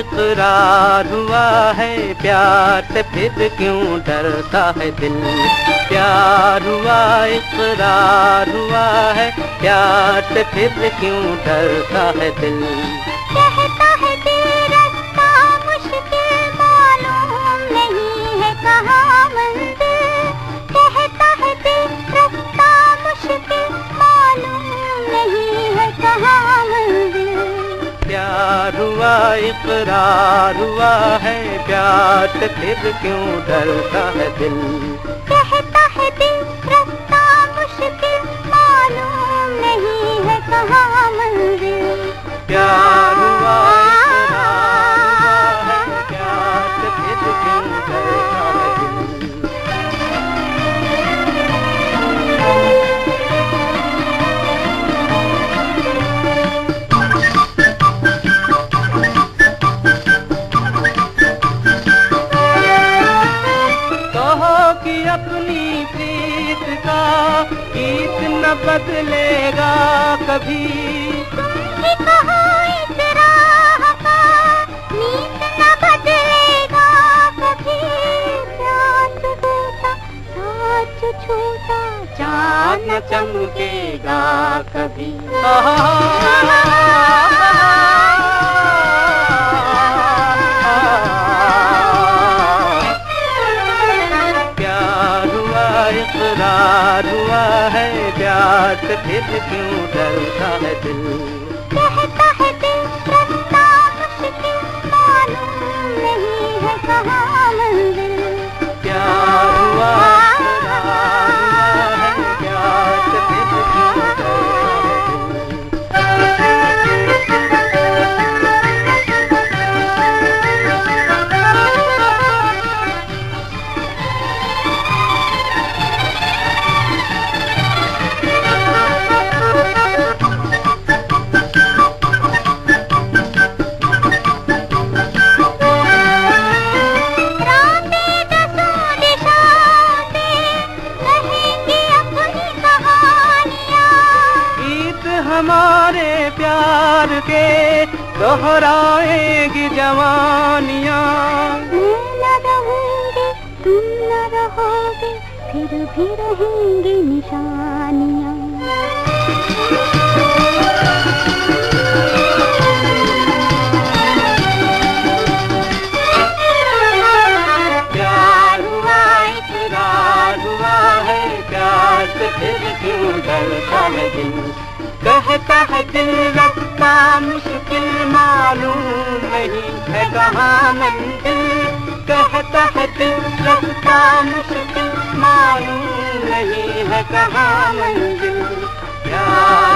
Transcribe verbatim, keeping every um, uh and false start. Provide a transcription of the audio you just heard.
इकरार हुआ है प्यार से फिर क्यों डरता है दिल। प्यार हुआ इकरार हुआ है प्यार से फिर क्यों डरता है दिल। कहता है दिल रास्ता मुश्किल मालूम नहीं है कहाँ मंजिल। कहता है दिल रास्ता मुश्किल मालूम नहीं है कहाँ मंजिल। प्यार हुआ इकरार हुआ है प्यार से फिर क्यों डरता है दिल। कहता है दिल रास्ता मुश्किल मालूम नहीं है कहाँ मंजिल। प्यार हुआ इकरार हुआ है प्यार से फिर क्यों डरता है दिल। कि अपनी प्रीत का गीत न बदलेगा कभी। तुम कहो इस राह का नीत न बदलेगा कभी। प्यास होता साथ छूटा चाँद न चमकेगा कभी। इकरार हुआ है प्यार से फिर क्यों डरता है दिल। कहता है दिल रास्ता मुश्किल मालूम नहीं है कहाँ मंजिल। प्यार हुआ इकरार हुआ है प्यार से फिर क्यों डरता है हमारे प्यार के दोहराएगी जवानियाँ। मैं न रहूँगी तुम न रहोगे फिर भी रहेंगी निशानियाँ। प्यार हुआ इकरार हुआ है प्यार से फिर क्यों डरता है दिल। कहता है दिल रास्ता मुश्किल मालूम नहीं है कहाँ मंजिल। कहता है दिल रास्ता मुश्किल मालूम नहीं है कहाँ मंजिल। प्यार